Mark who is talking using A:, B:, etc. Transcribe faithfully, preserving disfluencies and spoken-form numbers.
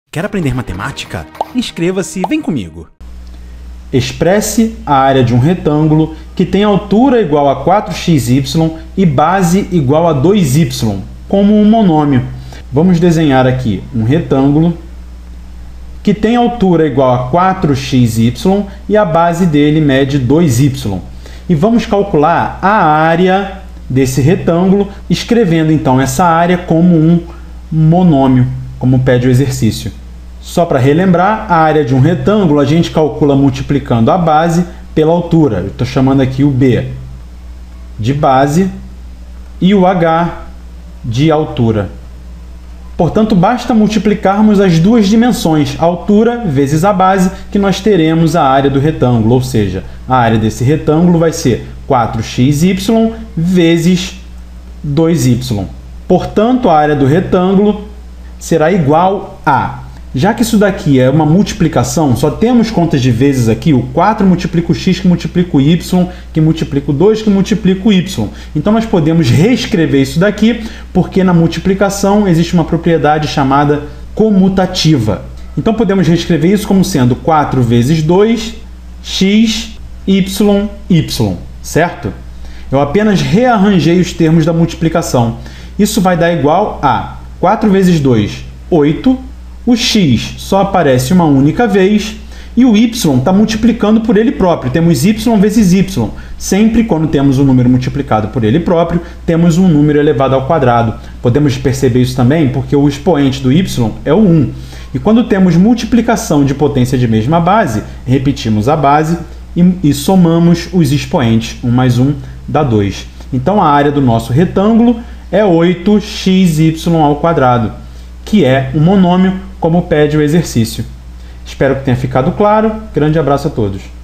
A: Quer aprender matemática? Inscreva-se e vem comigo!
B: Expresse a área de um retângulo que tem altura igual a quatro x y e base igual a dois y, como um monômio. Vamos desenhar aqui um retângulo que tem altura igual a quatro x y e a base dele mede dois y. E vamos calcular a área desse retângulo, escrevendo então essa área como um monômio, como pede o exercício. Só para relembrar, a área de um retângulo a gente calcula multiplicando a base pela altura. Eu estou chamando aqui o B de base e o H de altura. Portanto, basta multiplicarmos as duas dimensões, a altura vezes a base, que nós teremos a área do retângulo, ou seja, a área desse retângulo vai ser quatro x y vezes dois y. Portanto, a área do retângulo será igual a... Já que isso daqui é uma multiplicação, só temos contas de vezes aqui, o quatro multiplica o x que multiplica o y, que multiplica o dois que multiplica o y. Então, nós podemos reescrever isso daqui, porque na multiplicação existe uma propriedade chamada comutativa. Então, podemos reescrever isso como sendo quatro vezes dois, x, y, y, certo? Eu apenas rearranjei os termos da multiplicação. Isso vai dar igual a quatro vezes dois, oito. O x só aparece uma única vez e o y está multiplicando por ele próprio. Temos y vezes y. Sempre quando temos um número multiplicado por ele próprio, temos um número elevado ao quadrado. Podemos perceber isso também porque o expoente do y é o um. E quando temos multiplicação de potência de mesma base, repetimos a base e, e somamos os expoentes. um mais um dá dois. Então, a área do nosso retângulo é oito x y ao quadrado, que é um monômio, como pede o exercício. Espero que tenha ficado claro. Grande abraço a todos.